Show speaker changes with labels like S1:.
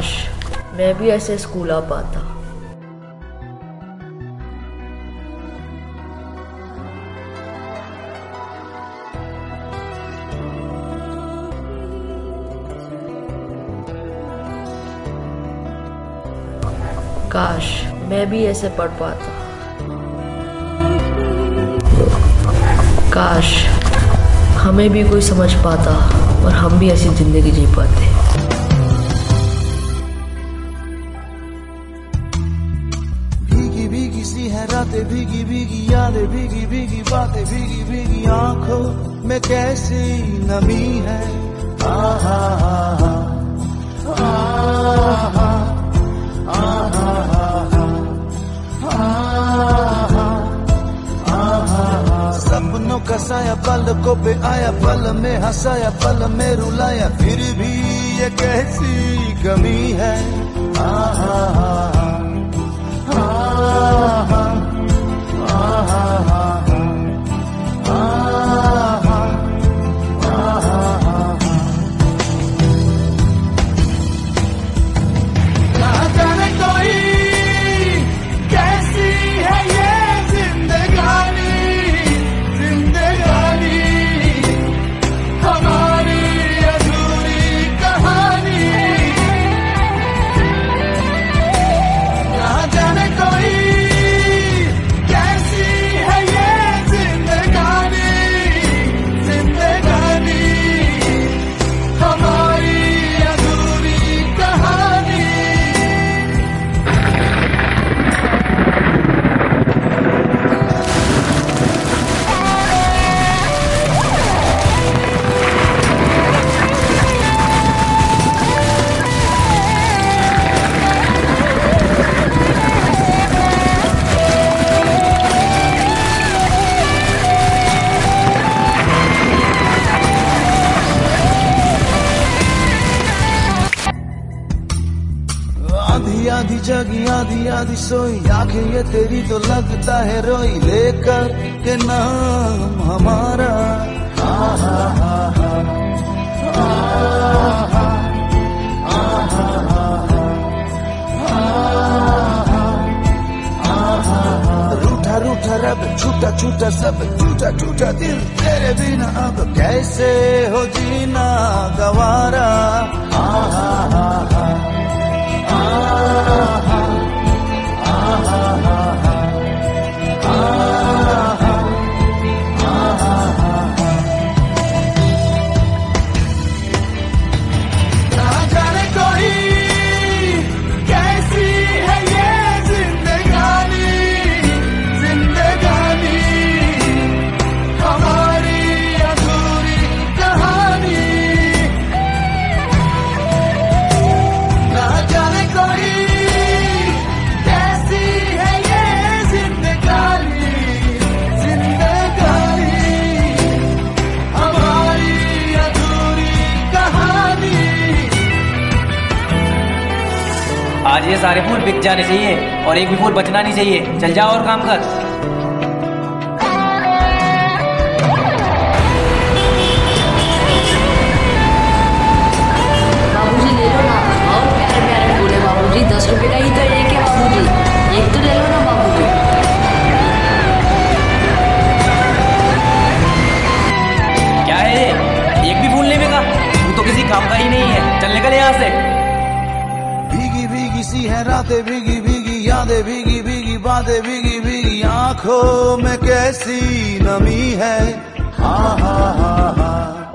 S1: काश मैं भी ऐसे स्कूल आ पाता। काश मैं भी ऐसे पढ़ पाता। काश हमें भी कोई समझ पाता और हम भी ऐसी जिंदगी जी पाते।
S2: भीगी भीगी सी है रातें, भीगी भीगी यादें, भीगी भीगी बातें, भीगी भीगी आंखों में कैसी नमी है। आहा आहा आहा सपनों का साया पलकों पे आया, पल में हंसाया, पल में रुलाया, फिर भी ये कैसी कमी है। आहा आहा आहा आधी आधी जगी आधी आधी सोई, आंखें ये तेरी तो लगता है रोई, लेकर के नाम हमारा। आहा आहा आहा आहा रूठा रूठा रब, छूटा छूटा सब, टूटा टूटा दिल, तेरे बिना अब कैसे हो जीना गवारा। आहा आहा
S3: आज ये सारे फूल बिक जाने चाहिए और एक भी फूल बचना नहीं चाहिए। चल जाओ और काम कर।
S1: बाबूजी ले लो ना, और प्यारे प्यारे फूल है बाबूजी, 10 रुपए का ही तो एक है बाबूजी, एक तो ले लो ना बाबूजी।
S3: क्या है ये, एक भी फूल नहीं बिका? तू तो किसी काम का ही नहीं है, चल निकल यहाँ से।
S2: भीगी भीगी सी है रातें, भीगी भीगी यादें, भीगी भीगी बातें, भीगी भीगी आंखों में कैसी नमी है। आहा आहा